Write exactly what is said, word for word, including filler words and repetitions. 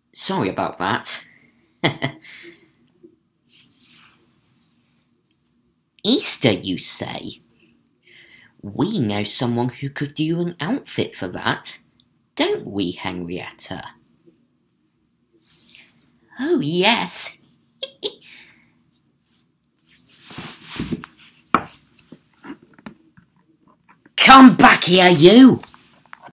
Sorry about that. Easter, you say? We know someone who could do an outfit for that, don't we, Henrietta? Oh, yes. Come back here, you!